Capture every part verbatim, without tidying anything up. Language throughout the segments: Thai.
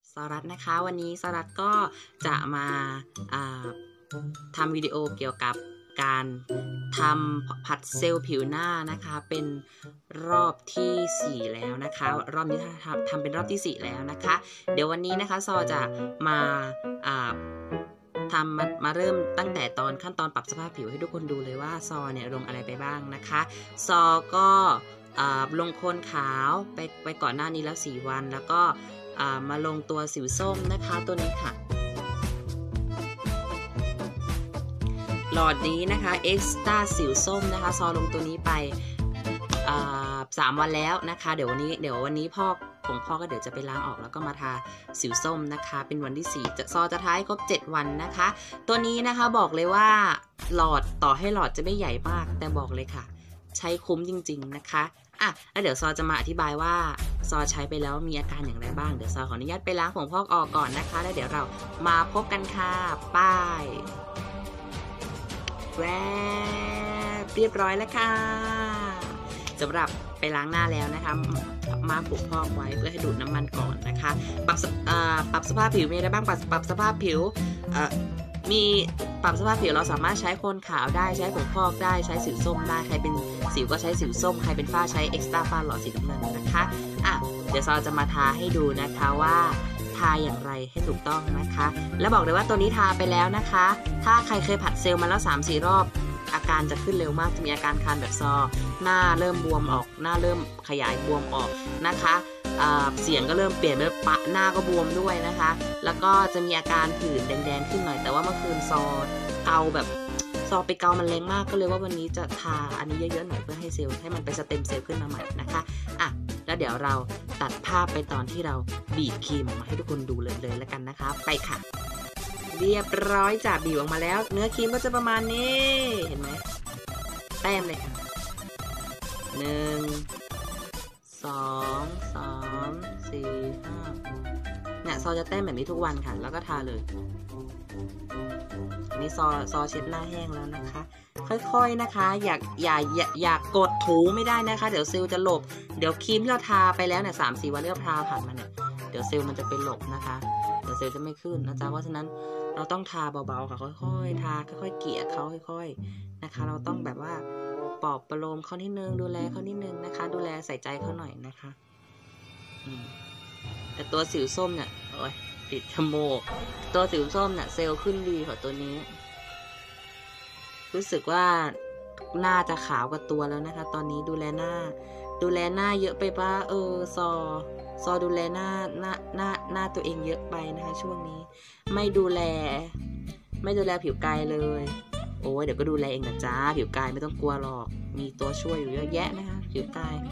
สรัตนะคะวันนี้สรัตก็จะมาทำวิดีโอเกี่ยวกับการทำผัดเซลล์ผิวหน้านะคะเป็นรอบที่สี่แล้วนะคะรอบนี้ทำทำเป็นรอบที่สี่แล้วนะคะเดี๋ยววันนี้นะคะซอจะมาทำมามาเริ่มตั้งแต่ตอนขั้นตอนปรับสภาพผิวให้ทุกคนดูเลยว่าซอเนี่ยลงอะไรไปบ้างนะคะซอก็ลงโคนขาวไปไปก่อนหน้านี้แล้วสี่วันแล้วก็มาลงตัวสิวส้มนะคะตัวนี้ค่ะหลอดนี้นะคะเอ็กซ์ตร้าสิวส้มนะคะซอลงตัวนี้ไปสามวันแล้วนะคะเดี๋ยววันนี้เดี๋ยววันนี้พ่อของพ่อก็เดี๋ยวจะไปล้างออกแล้วก็มาทาสิวส้มนะคะเป็นวันที่สี่ซอจะทาให้ครบเจ็ดวันนะคะตัวนี้นะคะบอกเลยว่าหลอดต่อให้หลอดจะไม่ใหญ่มากแต่บอกเลยค่ะใช้คุ้มจริงๆนะคะอ่ะแล้วเดี๋ยวซอจะมาอธิบายว่าซอใช้ไปแล้วมีอาการอย่างไรบ้างเดี๋ยวซอขออนุญาตไปล้างผงพอกออกก่อนนะคะแล้วเดี๋ยวเรามาพบกันค่ะป้ายแวบเรียบร้อยแล้วค่ะสำหรับไปล้างหน้าแล้วนะคะมาผงพอกไว้เพื่อให้ดูดน้ำมันก่อนนะคะปรับปรับสภาพผิวมีอะไรบ้างปรับปรับสภาพผิวมีปรับสภาพผิวเราสามารถใช้โคนขาวได้ใช้ผงพอกได้ใช้สิวส้มได้ใครเป็นสิวก็ใช้สิวส้มใครเป็นฝ้าใช้เอ็กซ์ตร้าฝ้าหลอดสีน้ำเงินนะคะอ่ะเดี๋ยวซอจะมาทาให้ดูนะคะว่าทาอย่างไรให้ถูกต้องนะคะแล้วบอกเลยว่าตัวนี้ทาไปแล้วนะคะถ้าใครเคยผัดเซลล์มาแล้ว สามสี่ รอบอาการจะขึ้นเร็วมากจะมีอาการคันแบบซอหน้าเริ่มบวมออกหน้าเริ่มขยายบวมออกนะคะเสียงก็เริ่มเปลี่ยนไปปะหน้าก็บวมด้วยนะคะแล้วก็จะมีอาการผื่นแดงๆขึ้นหน่อยแต่ว่าเมื่อคืนซอเกาแบบซอไปเกามันแรงมากก็เลยว่าวันนี้จะทาอันนี้เยอะๆหน่อยเพื่อให้เซลล์ให้มันไปสเต็มเซลล์ขึ้นมาใหม่นะคะอ่ะแล้วเดี๋ยวเราตัดภาพไปตอนที่เราบีบครีมออกมาให้ทุกคนดูเลยเลยแล้วกันนะคะไปค่ะเรียบร้อยจากบีบออกมาแล้วเนื้อครีมก็จะประมาณนี้เห็นไหมแต้มเลยค่ะหนึ่งสองสามสี่ห้าเนี่ยซอจะแต้มแบบนี้ทุกวันค่ะแล้วก็ทาเลยนี่ซอซอเช็ดหน้าแห้งแล้วนะคะค่อยๆนะคะอยากอย่าอย่าอย่ากดถูไม่ได้นะคะเดี๋ยวเซลล์จะหลบเดี๋ยวครีมที่เราทาไปแล้วเนี่ยสามสี่วันที่เราทาผ่านมาเนี่ยเดี๋ยวเซลล์มันจะไปหลบนะคะเดี๋ยวเซลล์จะไม่ขึ้นนะจ๊ะเพราะฉะนั้นเราต้องทาเบาๆค่ะค่อยๆทาค่อยๆเกลี่ยเขาค่อยๆนะคะเราต้องแบบว่าปลอบประโลมเขานิดนึงดูแลเขานิดนึงนะคะดูแลใส่ใจเขาหน่อยนะคะแต่ตัวสิวส้มเนี่ยโอ้ยติดจมูกตัวสิวส้มเนี่ยเซลล์ขึ้นดีกว่าตัวนี้รู้สึกว่าหน้าจะขาวกว่าตัวแล้วนะคะตอนนี้ดูแลหน้าดูแลหน้าเยอะไปป่ะเออซอซอดูแลหน้าหน้าหน้าหน้าตัวเองเยอะไปนะคะช่วงนี้ไม่ดูแลไม่ดูแลผิวกายเลยโอ้ยเดี๋ยวก็ดูแลเองนะจ๊ะผิวกายไม่ต้องกลัวหรอกมีตัวช่วยอยู่เยอะแยะนะคะผิวกาย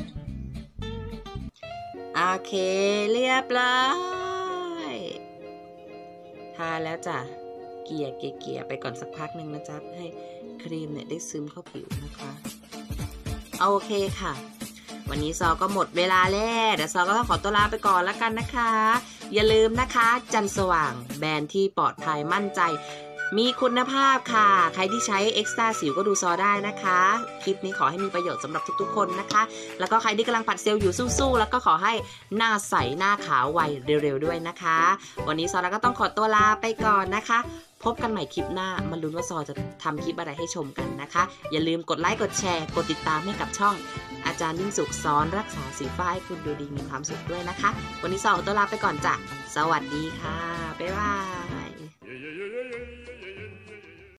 โอเคเรียบร้อยทาแล้วจ้ะเกลี่ยเกลี่ยไปก่อนสักพักหนึ่งนะจ๊ะให้ครีมเนี่ยได้ซึมเข้าผิวนะคะโอเคค่ะวันนี้ซอก็หมดเวลาแล้วเดี๋ยวซอก็ต้องขอตัวลาไปก่อนแล้วกันนะคะอย่าลืมนะคะจันสว่างแบรนด์ที่ปลอดภัยมั่นใจมีคุณภาพค่ะใครที่ใช้เอ็กซ์ตร้าสิวก็ดูซอได้นะคะคลิปนี้ขอให้มีประโยชน์สำหรับทุกๆคนนะคะแล้วก็ใครที่กำลังผัดเซลล์อยู่สู้ๆแล้วก็ขอให้หน้าใสหน้าขาวไวเร็วๆด้วยนะคะวันนี้ซอก็ต้องขอตัวลาไปก่อนนะคะพบกันใหม่คลิปหน้ามาลุ้นว่าซอจะทำคลิปอะไรให้ชมกันนะคะอย่าลืมกดไลค์กดแชร์กดติดตามให้กับช่องอาจารย์ยิ่งสุขสอนรักษาสิวฝ้าให้คุณดูดีมีความสุขด้วยนะคะวันนี้ซอขอตัวลาไปก่อนจ้ะสวัสดีค่ะบ๊ายบาย